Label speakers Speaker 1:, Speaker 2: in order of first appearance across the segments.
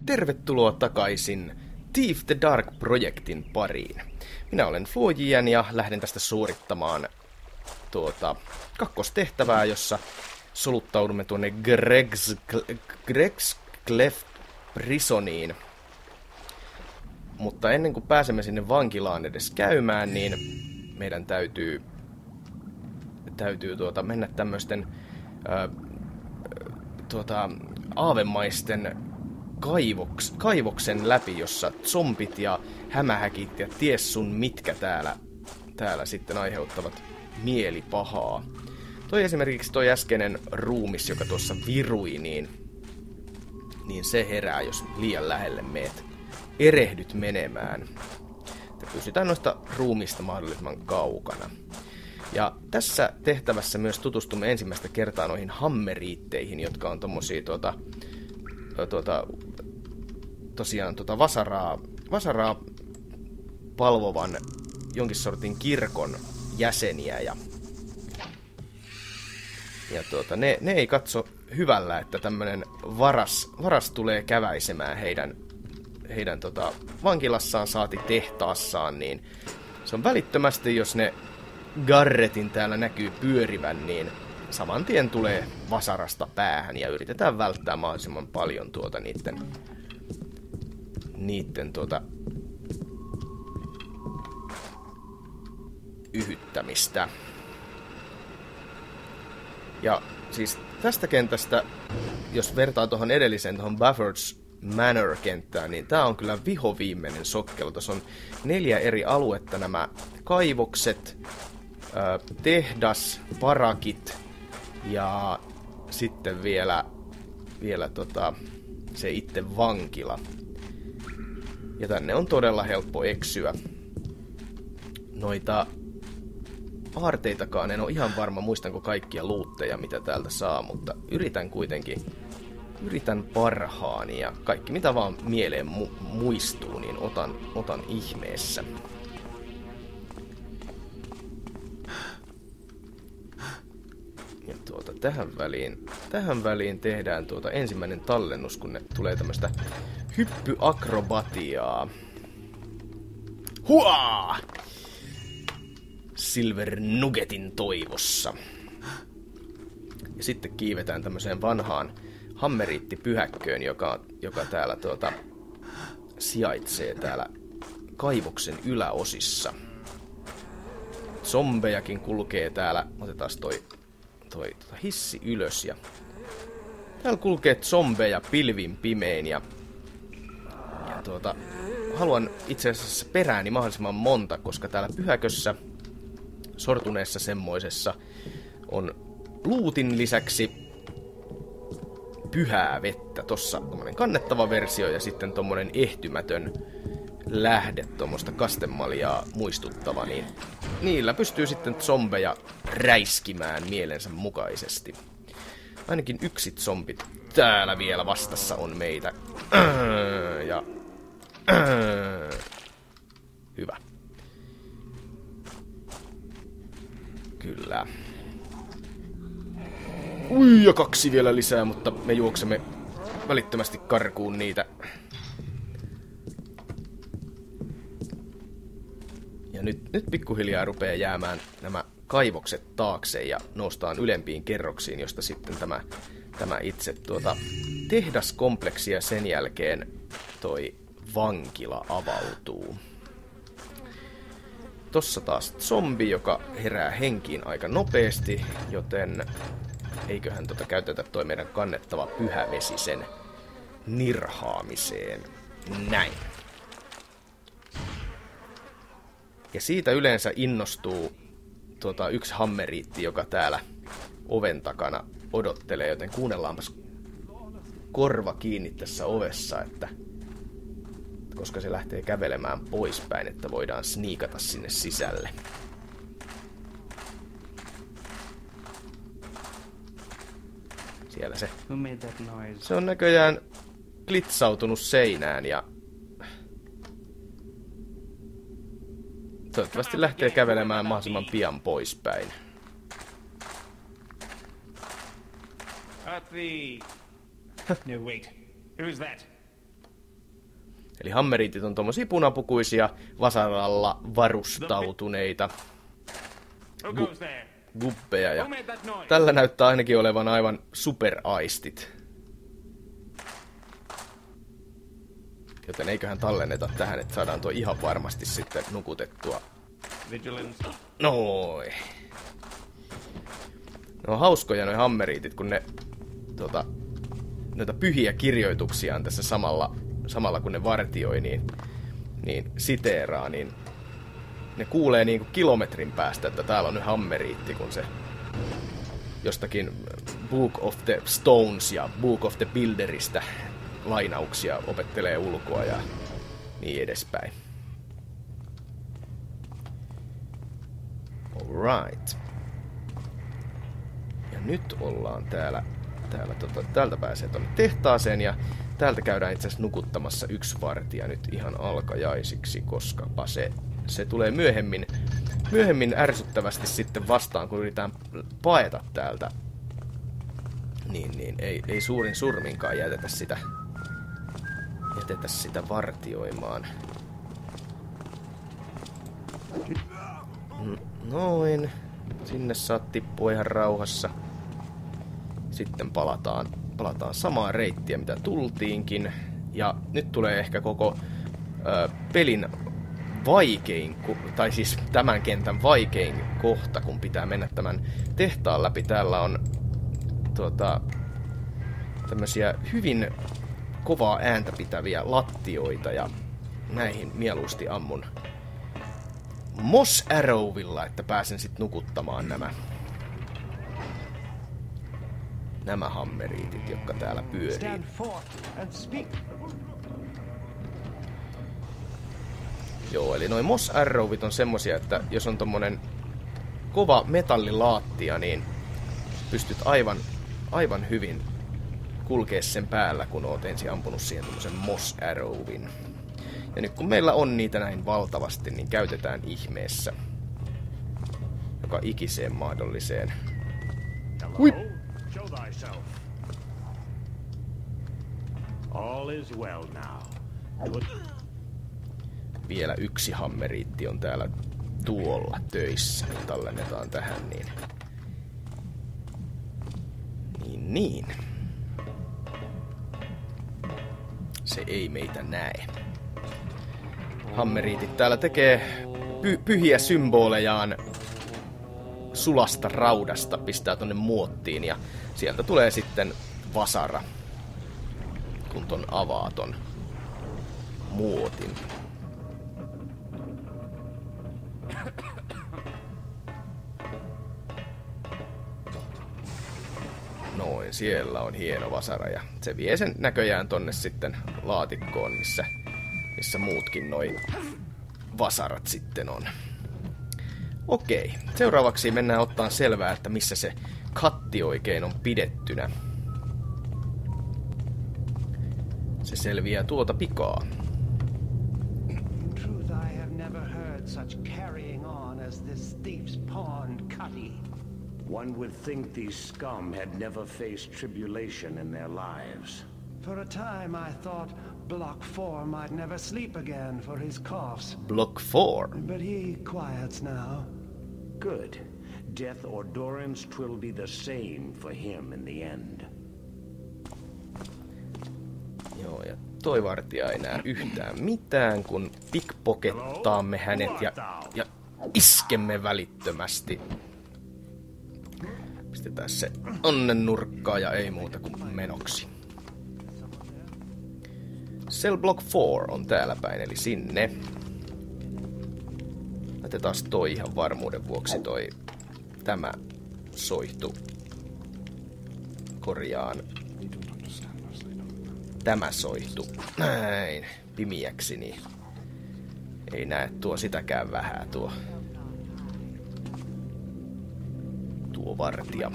Speaker 1: tervetuloa takaisin Thief the Dark-projektin pariin. Minä olen Flojian ja lähden tästä suorittamaan kakkostehtävää, jossa soluttaudumme tuonne Greg's Cleft Prisoniin. Mutta ennen kuin pääsemme sinne vankilaan edes käymään, niin meidän täytyy mennä tämmöisten aavemaisten kaivoksen läpi, jossa zombit ja hämähäkit ja ties sun mitkä täällä sitten aiheuttavat mielipahaa. Esimerkiksi toi äskeinen ruumis, joka tuossa virui, niin se herää, jos liian lähelle meet. Erehdyt menemään. Pysytään noista ruumista mahdollisimman kaukana. Ja tässä tehtävässä myös tutustumme ensimmäistä kertaa noihin hammeriitteihin, jotka on tommosia vasaraa palvovan jonkin sortin kirkon jäseniä. Ja ne ei katso hyvällä, että tämmönen varas tulee käväisemään heidän vankilassaan saati tehtaassaan, niin se on välittömästi, jos ne Garrettin täällä näkyy pyörivän, niin saman tien tulee vasarasta päähän ja yritetään välttää mahdollisimman paljon niitten yhyttämistä. Ja siis tästä kentästä, jos vertaa tuohon edelliseen, tuohon Baffords Manor-kenttään, niin tää on kyllä vihoviimeinen sokkelo. Tässä on 4 eri aluetta, nämä kaivokset, tehdas, parakit ja sitten vielä se itse vankila. Ja tänne on todella helppo eksyä. Noita aarteitakaan en ole ihan varma, muistanko kaikkia luutteja, mitä täältä saa, mutta yritän parhaani ja kaikki mitä vaan mieleen muistuu, niin otan ihmeessä. Ja tähän väliin tehdään ensimmäinen tallennus, kun ne tulee tämmöstä hyppyakrobatiaa. Huaa! Silver Nuggetin toivossa. Ja sitten kiivetään tämmöiseen vanhaan hammeriittipyhäkköön, joka täällä sijaitsee täällä kaivoksen yläosissa. Zombejakin kulkee täällä. Otetaan toi hissi ylös. Ja täällä kulkee zombeja pilvin pimein ja haluan itse asiassa perääni mahdollisimman monta, koska täällä pyhäkössä, sortuneessa semmoisessa, on lootin lisäksi pyhää vettä. Tossa tommonen kannettava versio ja sitten tommonen ehtymätön lähde, tommoista kastemaljaa muistuttava, niin niillä pystyy sitten zombeja räiskimään mielensä mukaisesti. Ainakin yksi zombit täällä vielä vastassa on meitä. Ja hyvä. Kyllä. Ja 2 vielä lisää, mutta me juoksemme välittömästi karkuun niitä. Ja nyt pikkuhiljaa rupeaa jäämään nämä kaivokset taakse ja noustaan ylempiin kerroksiin, josta sitten tämä itse tehdaskompleksi ja sen jälkeen toi vankila avautuu. Tossa taas zombi, joka herää henkiin aika nopeasti, joten eiköhän käytetä toi meidän kannettava pyhävesi sen nirhaamiseen. Näin. Ja siitä yleensä innostuu yksi hammeriitti, joka täällä oven takana odottelee, joten kuunnellaanpas korva kiinni tässä ovessa, että koska se lähtee kävelemään poispäin, että voidaan sniikata sinne sisälle. Siellä se. Se on näköjään klitsautunut seinään ja toivottavasti lähtee kävelemään mahdollisimman pian poispäin.
Speaker 2: No wait, who's that?
Speaker 1: Eli hammeriitit on tommosia punapukuisia, vasaralla varustautuneita guppeja. Ja tällä näyttää ainakin olevan aivan superaistit. Joten eiköhän tallenneta tähän, että saadaan tuo ihan varmasti sitten nukutettua. Noin. Ne on hauskoja noi hammeriitit, kun ne noita pyhiä kirjoituksiaan tässä samalla kun ne vartioi, niin siteeraa, niin ne kuulee niinku kilometrin päästä, että täällä on nyt hammeriitti, kun se jostakin Book of the Stones ja Book of the Builderista lainauksia opettelee ulkoa ja niin edespäin. Alright. Ja nyt ollaan täältä pääsee tuonne tehtaaseen ja täältä käydään itse asiassa nukuttamassa yksi vartija nyt ihan alkajaisiksi, koskapa se tulee myöhemmin ärsyttävästi sitten vastaan, kun yritetään paeta täältä. Niin ei suurin surminkaan jätetä sitä vartioimaan. Noin. Sinne saat tippua ihan rauhassa. Sitten palataan samaa reittiä, mitä tultiinkin. Ja nyt tulee ehkä koko pelin vaikein, tai siis tämän kentän vaikein kohta, kun pitää mennä tämän tehtaan läpi. Täällä on tämmösiä hyvin kovaa ääntä pitäviä lattioita, ja näihin mieluusti ammun Moss Arrowilla, että pääsen sit nukuttamaan nämä hammeriitit, jotka täällä pyörii. Joo, eli noi Moss Arrowit on semmosia, että jos on tommonen kova metallilaattia, niin pystyt aivan hyvin kulkea sen päällä, kun oot ensin ampunut siihen tommosen Moss Arrowin. Ja nyt kun meillä on niitä näin valtavasti, niin käytetään ihmeessä joka ikiseen mahdolliseen. Hui! Vielä yksi hammeriitti on täällä tuolla töissä, niin tallennetaan tähän, niin. Se ei meitä näe. Hammeriitit täällä tekee pyhiä symbolejaan sulasta raudasta, pistää tonne muottiin ja sieltä tulee sitten vasara, kun ton avaa ton muotin. Noin, siellä on hieno vasara ja se vie sen näköjään tonne sitten laatikkoon, missä muutkin noi vasarat sitten on. Okei, seuraavaksi mennään ottaan selvää, että missä se katti oikein on pidettynä. Se selviää tuota pikaa.
Speaker 2: Truth, I have never heard such carrying on as this thief's pawned cutty.
Speaker 3: One would think these scum had never faced tribulation in their lives.
Speaker 2: For a time I thought Block 4 might never sleep again for his coughs.
Speaker 1: Block 4.
Speaker 2: But he quiets now.
Speaker 3: Good. Death or durance, 'twill be the same for him in the end.
Speaker 1: Joo, ja toi vartija ei näe yhtään mitään, kun pickpockettaamme hänet ja iskemme välittömästi. Pistetään se onnen nurkkaa ja ei muuta kuin menoksi. Cell Block 4 on täällä päin, eli sinne. Laitetaan toi ihan varmuuden vuoksi tämä soihtu korjaan. Tämä soihtu näin pimiäksi, niin ei näe tuo sitäkään vähää tuo vartija.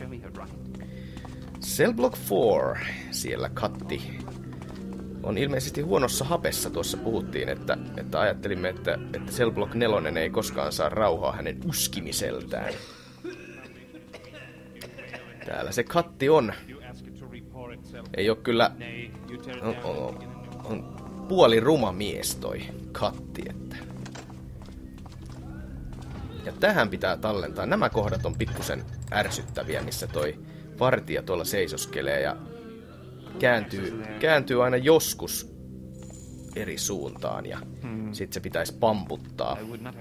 Speaker 1: Cell Block 4, siellä katti on ilmeisesti huonossa hapessa. Tuossa puhuttiin, että ajattelimme, että Cell Block 4 ei koskaan saa rauhaa hänen yskimiseltään. Täällä se katti on. Ei oo kyllä... puoli ruma mies toi Katti, että. Ja tähän pitää tallentaa. Nämä kohdat on pikkusen ärsyttäviä, missä toi vartija tuolla seisoskelee ja kääntyy aina joskus eri suuntaan ja sit se pitäisi pamputtaa.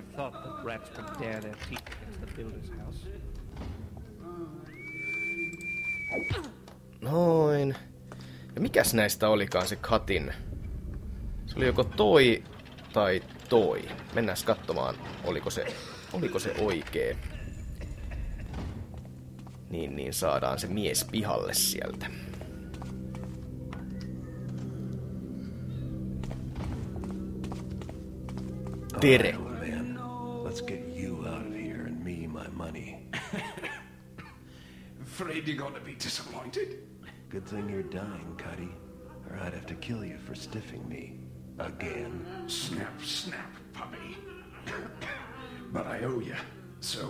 Speaker 1: Noin. Ja mikäs näistä olikaan se Katin? Se oli joko toi tai toi. Mennään katsomaan, oliko se oikee. Niin saadaan se mies pihalle sieltä. Tere.
Speaker 4: Let's get you out of here and me my money.
Speaker 5: Afraid you're gonna be disappointed.
Speaker 4: Good thing you're dying, Cuddy, or I'd have to kill you for stiffing me. Again.
Speaker 5: Snap, snap, puppy. But I owe you, so...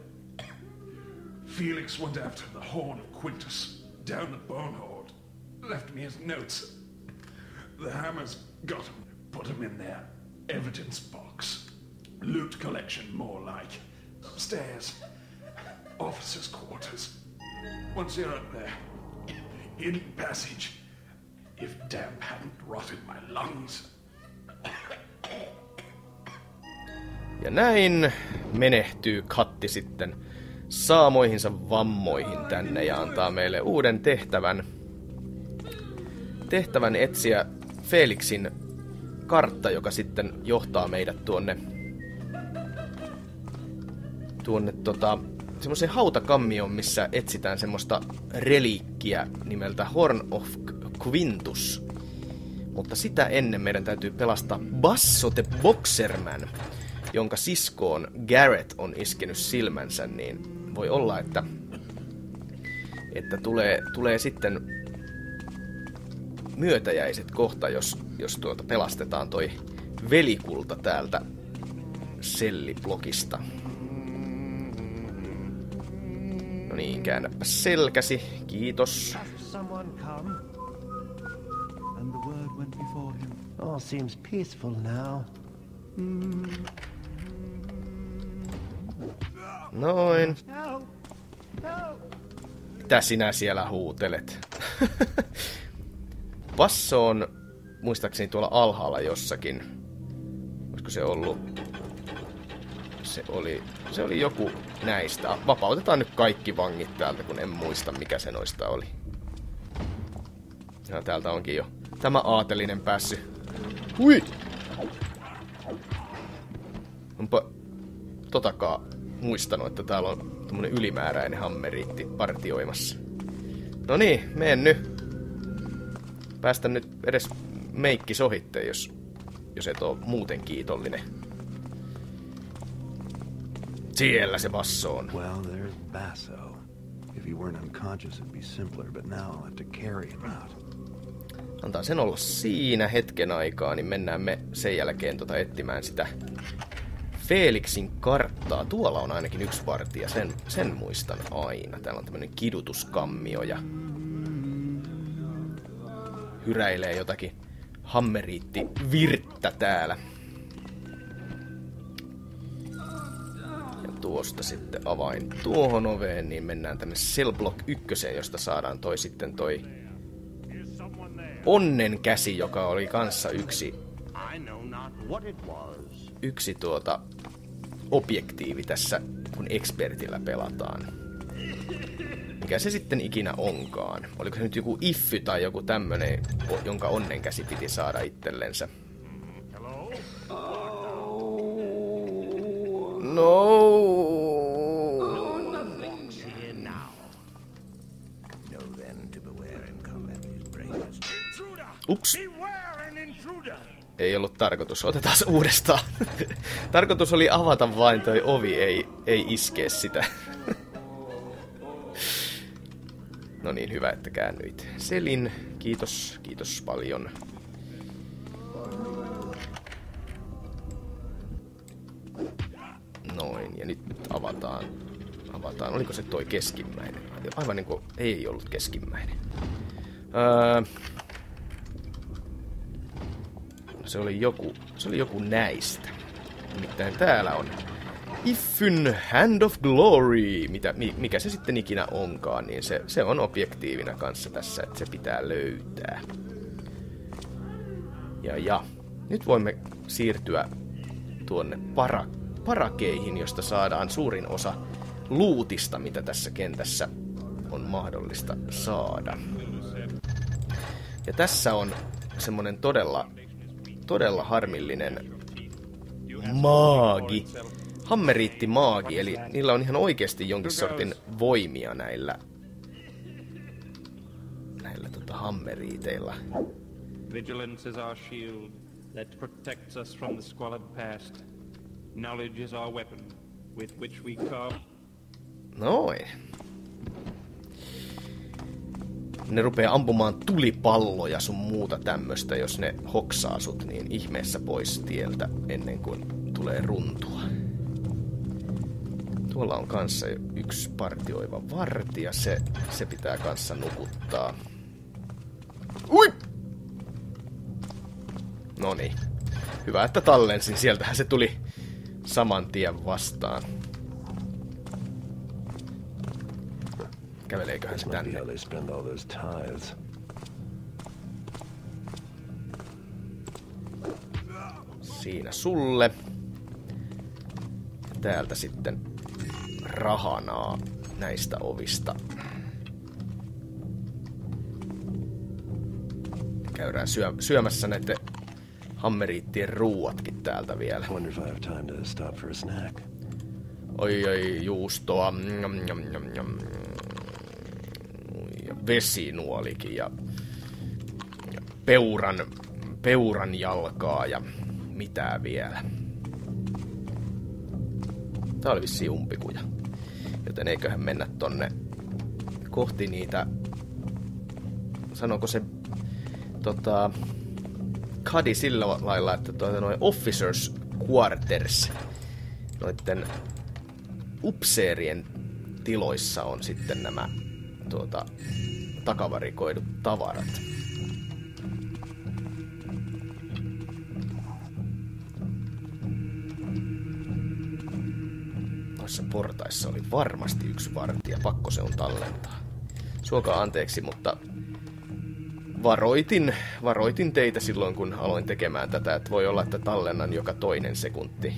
Speaker 5: Felix went after the Horn of Quintus, down at Bonehoard. Left me his notes. The Hammers got him, put him in their evidence box. Loot collection, more like. Upstairs. Officers' quarters. Once you're up there, hidden passage. If damp hadn't rotted my lungs.
Speaker 1: Ja näin menehtyy Katti sitten saamoihinsa vammoihin tänne ja antaa meille uuden tehtävän etsiä Felixin kartta, joka sitten johtaa meidät tuonne semmoiseen hautakammioon, missä etsitään semmoista reliikkiä nimeltä Horn of Quintus. Mutta sitä ennen meidän täytyy pelastaa Basso the Boxerman, jonka siskoon Garrett on iskenyt silmänsä, niin voi olla, että tulee sitten myötäjäiset kohta, jos pelastetaan toi velikulta täältä selliblokista. No niin, käännäpä selkäsi. Kiitos.
Speaker 2: All seems peaceful now.
Speaker 1: Noin. Mitä sinä siellä huutelet? Basso on muistaakseni tuolla alhaalla jossakin. Olisiko se ollut? Se oli joku näistä. Vapautetaan nyt kaikki vangit täältä, kun en muista mikä se noista oli. Ja täältä onkin jo tämä aatelinen päässyt. Hui! Onpa totakaan muistanut, että täällä on tommonen ylimääräinen hammeriitti partioimassa. No niin, mene nyt. Päästä nyt edes meikki sohitteen, jos et oo muuten kiitollinen. Siellä se Basso on.
Speaker 4: Well, there's Basso. If he weren't unconscious, it'd be simpler, but now I'll have to carry him out.
Speaker 1: Antaa sen olla siinä hetken aikaa, niin mennään me sen jälkeen etsimään sitä Felixin karttaa. Tuolla on ainakin yksi vartija, sen muistan aina. Täällä on tämmönen kidutuskammio ja hyräilee jotakin hammeriittivirttä täällä. Ja tuosta sitten avain tuohon oveen, niin mennään tänne Cell Block 1, josta saadaan toi onnenkäsi, joka oli kanssa yksi objektiivi tässä, kun expertillä pelataan. Mikä se sitten ikinä onkaan? Oliko se nyt joku iffy tai joku tämmönen, jonka onnenkäsi piti saada itsellensä? No. Ups. Ei ollut tarkoitus. Otetaan se uudestaan. Tarkoitus oli avata vain toi ovi, ei iskee sitä. No niin, hyvä, että käännyit. Selin, kiitos paljon. Noin, ja nyt avataan. Oliko se toi keskimmäinen? Aivan niin kuin ei ollut keskimmäinen. Se oli joku näistä. Nimittäin täällä on Ifyn Hand of Glory, mikä se sitten ikinä onkaan, niin se on objektiivina kanssa tässä, että se pitää löytää. Ja nyt voimme siirtyä tuonne parakeihin, josta saadaan suurin osa lootista, mitä tässä kentässä on mahdollista saada. Ja tässä on semmonen todella harmillinen maagi. Hammeriitti-maagi, eli niillä on ihan oikeasti jonkin sortin voimia näillä hammeriiteilla.
Speaker 6: Vigilance is our shield that protects us from the squalid past. Knowledge is our weapon with which we carve.
Speaker 1: Noin. Ne rupeaa ampumaan tulipalloja sun muuta tämmöstä, jos ne hoksaa sut niin ihmeessä pois tieltä ennen kuin tulee runtua. Tuolla on kanssa yksi partioiva vartija, se pitää kanssa nukuttaa. Ui! Noniin. Hyvä, että tallensin. Sieltähän se tuli saman tien vastaan. Käveleeköhän se tänne? Siinä sulle. Ja täältä sitten rahanaa näistä ovista. Käydään syömässä näiden hammeriittien ruuatkin täältä vielä. Oi, juustoa. Ja vesinuolikin ja peuran jalkaa ja mitä vielä. Tää oli vissiin umpikuja. Joten eiköhän mennä tonne kohti niitä, sanooko se kadi sillä lailla, että noin officers quarters, noitten upseerien tiloissa on sitten nämä takavarikoidut tavarat. Noissa portaissa oli varmasti yksi vartija, pakko se on tallentaa. Suokaa anteeksi, mutta varoitin teitä silloin, kun aloin tekemään tätä, että voi olla, että tallennan joka toinen sekunti.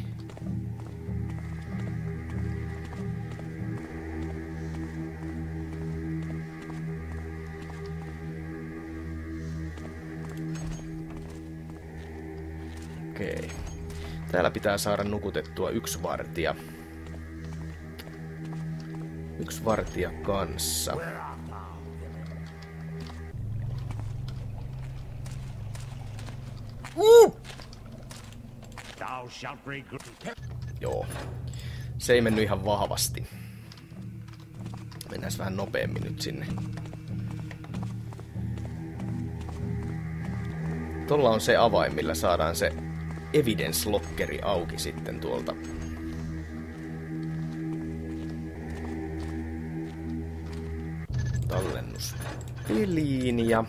Speaker 1: Okei. Täällä pitää saada nukutettua yksi vartija. Yksi vartija kanssa. Joo. Se ei mennyt ihan vahvasti. Mennään vähän nopeammin nyt sinne. Tuolla on se avain, millä saadaan se evidence-lokkeri auki sitten tuolta. Tallennus peliin ja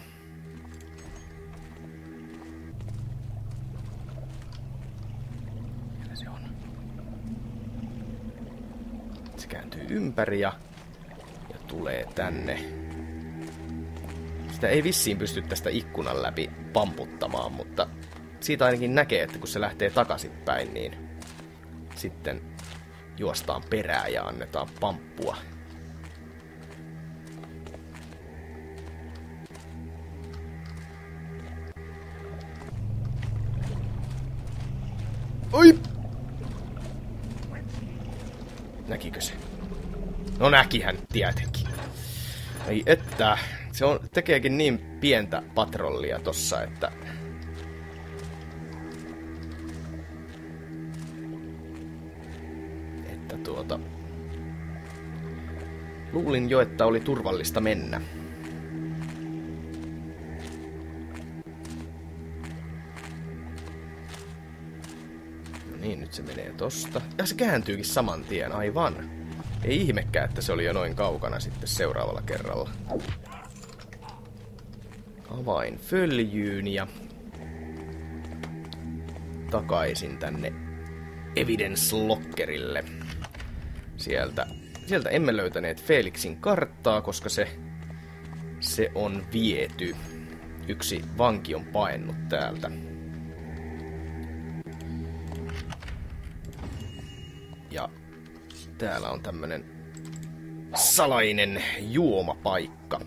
Speaker 1: se on. Se kääntyy ympäri ja tulee tänne. Sitä ei vissiin pysty tästä ikkunan läpi pamputtamaan, mutta siitä ainakin näkee, että kun se lähtee takaisinpäin, niin sitten juostaan perään ja annetaan pamppua. Oi! Näkikö se? No näkihän tietenkin. Ei että, tekeekin niin pientä patrollia tossa, että luulin jo, että oli turvallista mennä. No niin, nyt se menee tosta. Ja se kääntyykin saman tien, aivan. Ei ihmekään, että se oli jo noin kaukana sitten seuraavalla kerralla. Avain följyyn ja takaisin tänne Evidence Lockerille. Sieltä emme löytäneet Felixin karttaa, koska se on viety. Yksi vanki on paennut täältä. Ja täällä on tämmönen salainen juomapaikka.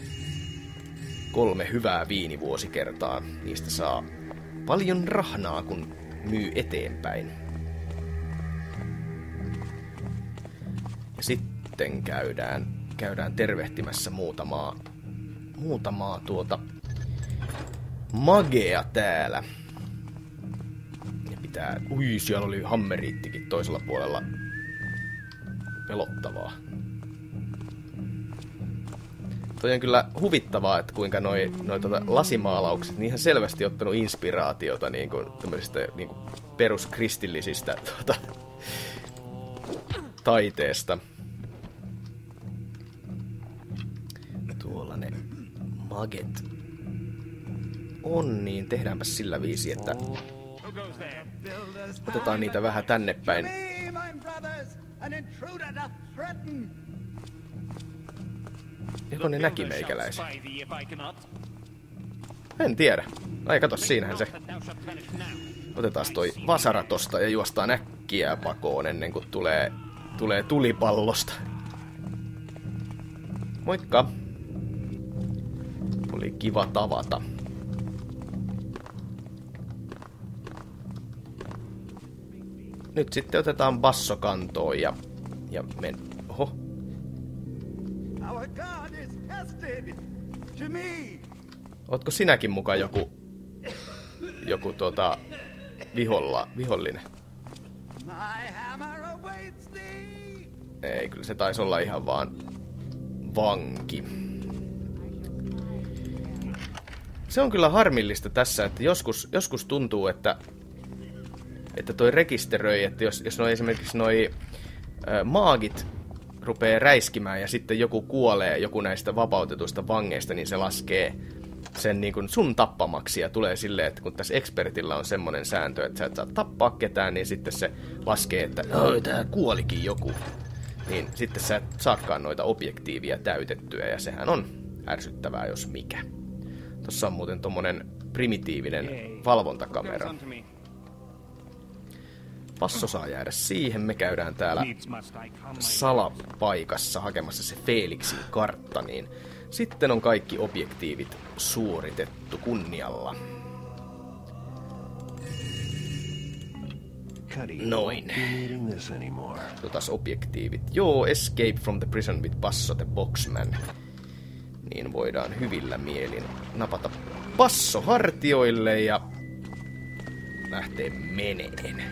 Speaker 1: 3 hyvää viinivuosikertaa. Niistä saa paljon rahnaa, kun myy eteenpäin. Ja sitten käydään tervehtimässä muutamaa magea täällä. Ja siellä oli hammeriittikin toisella puolella. Pelottavaa. Toi on kyllä huvittavaa, että kuinka noi lasimaalaukset, niin ihan selvästi ottanut inspiraatiota niinku tämmöisistä niinku peruskristillisistä taiteesta. Tuolla ne maget on, niin tehdäänpä sillä viisi, että otetaan niitä vähän tänne päin. Joko ne näki meikäläisen? En tiedä. Ai kato, siinähän se. Otetaan toi vasara tosta ja juostaan äkkiä pakoon ennen kuin tulee tulipallosta. Moikka. Oli kiva tavata. Nyt sitten otetaan basso kantoon ja Oho. Ootko sinäkin mukaan joku vihollinen? Ei, kyllä se taisi olla ihan vaan vanki. Se on kyllä harmillista tässä, että joskus tuntuu, että toi rekisteröi, että jos esimerkiksi maagit rupeaa räiskimään ja sitten joku kuolee, joku näistä vapautetuista vangeista, niin se laskee sen niin kuin sun tappamaksi ja tulee silleen, että kun tässä expertillä on semmoinen sääntö, että sä et saa tappaa ketään, niin sitten se laskee, että tää kuolikin joku. Niin sitten sä et saakaan noita objektiivia täytettyä ja sehän on ärsyttävää jos mikä. Tossa on muuten tommonen primitiivinen valvontakamera. Passo saa jäädä siihen. Me käydään täällä salapaikassa hakemassa se Felixin kartta, niin sitten on kaikki objektiivit suoritettu kunnialla. Noin. Otas objektiivit. Joo, escape from the prison with Basso the Boxman. Niin voidaan hyvillä mielin napata Basso hartioille ja lähtee meneen.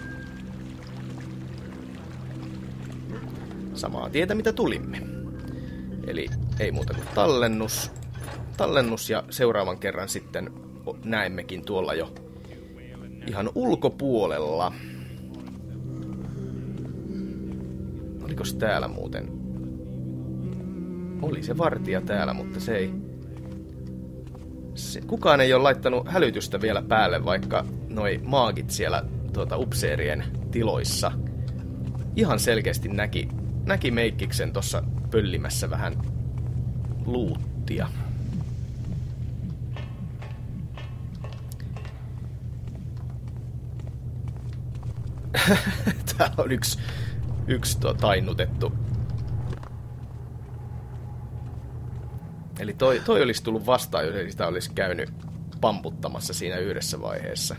Speaker 1: Samaa tietä mitä tulimme. Eli ei muuta kuin tallennus ja seuraavan kerran sitten näemmekin tuolla jo ihan ulkopuolella. Olikos täällä muuten? Oli se vartija täällä, mutta se ei... Kukaan ei ole laittanut hälytystä vielä päälle, vaikka noi maagit siellä upseerien tiloissa ihan selkeästi näki Meikkiksen tossa pöllimässä vähän luuttia. Täällä on yksi tainnutettu. Eli toi olisi tullut vastaan, jos ei sitä olisi käynyt pamputtamassa siinä yhdessä vaiheessa.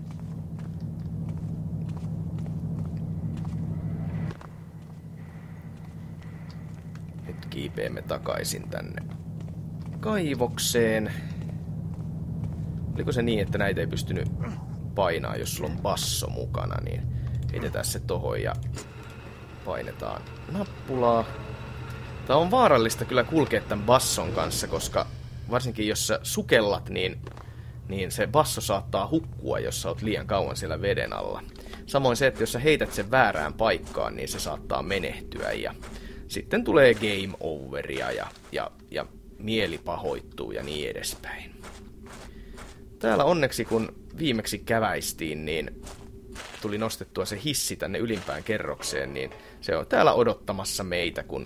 Speaker 1: Nyt kiipeämme takaisin tänne kaivokseen. Oliko se niin, että näitä ei pystynyt painaa, jos sulla on basso mukana, niin heitetään se tohon ja painetaan nappulaa. Tää on vaarallista kyllä kulkea tämän basson kanssa, koska varsinkin jos sä sukellat, niin se basso saattaa hukkua, jos sä oot liian kauan siellä veden alla. Samoin se, että jos sä heität sen väärään paikkaan, niin se saattaa menehtyä ja sitten tulee game overia ja mieli pahoittuu ja niin edespäin. Täällä onneksi, kun viimeksi käväistiin, niin tuli nostettua se hissi tänne ylimpään kerrokseen, niin se on täällä odottamassa meitä, kun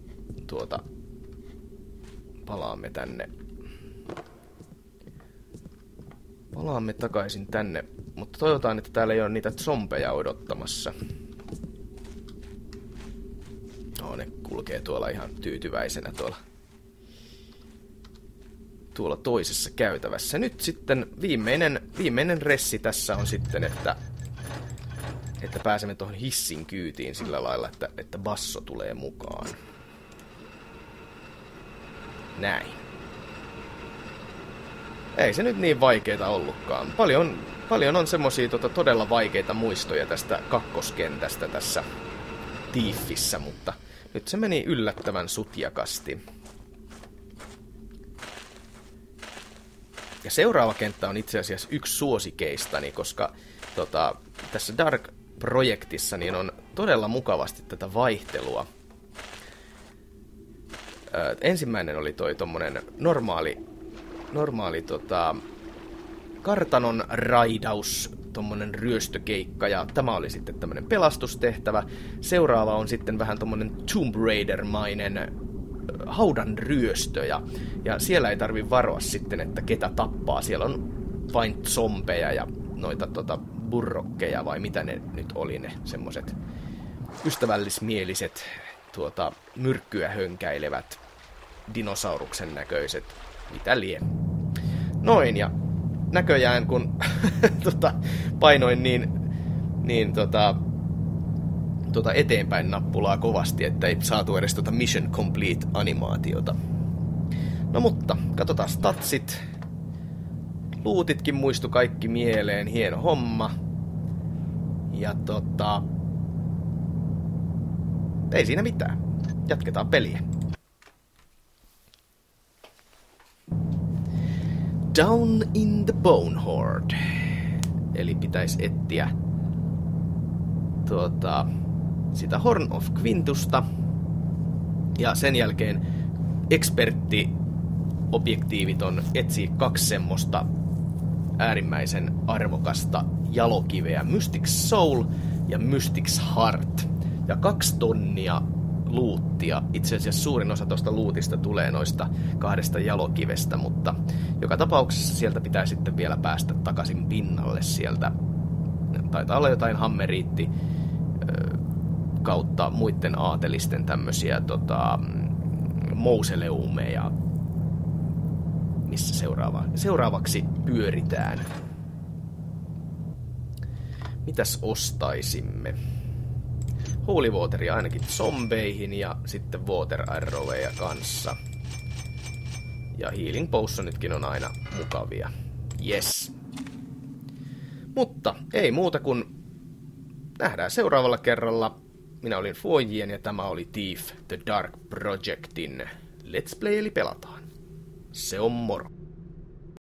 Speaker 1: palaamme tänne. Palaamme takaisin tänne, mutta toivotaan, että täällä ei ole niitä zombeja odottamassa. No, ne kulkee tuolla ihan tyytyväisenä tuolla toisessa käytävässä. Nyt sitten viimeinen ressi tässä on sitten, että pääsemme tuohon hissin kyytiin sillä lailla, että basso tulee mukaan. Näin. Ei se nyt niin vaikeeta ollutkaan. Paljon on semmosia todella vaikeita muistoja tästä kakkoskentästä tässä Thiefissä, mutta nyt se meni yllättävän sutjakasti. Ja seuraava kenttä on itse asiassa yksi suosikeistani, koska tässä Dark-projektissa niin on todella mukavasti tätä vaihtelua. Ensimmäinen oli tommonen normaali kartanon raidaus, tommonen ryöstökeikka, ja tämä oli sitten tämmönen pelastustehtävä. Seuraava on sitten vähän tommonen Tomb Raider-mainen haudan ryöstö, ja siellä ei tarvi varoa sitten, että ketä tappaa. Siellä on vain zombeja ja noita burrokkeja, vai mitä ne nyt oli, ne semmoset ystävällismieliset myrkkyä hönkäilevät dinosauruksen näköiset, mitä lie. Noin, ja näköjään kun painoin niin eteenpäin nappulaa kovasti, että ei saatu edes Mission Complete -animaatiota. No mutta, katsotaan statsit. Lootitkin muistu kaikki mieleen, hieno homma. Ja ei siinä mitään. Jatketaan peliä. Down in the Bonehoard. Eli pitäisi etsiä sitä Horn of Quintusta. Ja sen jälkeen ekspertti-objektiiviton etsii 2 semmoista äärimmäisen arvokasta jalokiveä. Mystic Soul ja Mystic Heart. Ja 2 tonnia luuttia. Itse asiassa suurin osa tuosta luutista tulee noista 2 jalokivestä, mutta joka tapauksessa sieltä pitää sitten vielä päästä takaisin pinnalle sieltä. Taitaa olla jotain hammeriitti kautta muiden aatelisten tämmösiä mausoleumeja, missä seuraavaksi pyöritään. Mitäs ostaisimme? Holy Wateria ainakin zombeihin ja sitten Water Arroweja kanssa. Ja Healing Potionitkin on aina mukavia. Yes. Mutta ei muuta kuin nähdään seuraavalla kerralla. Minä olin Foyien ja tämä oli Thief The Dark Projectin Let's Play eli pelataan. Se on moro.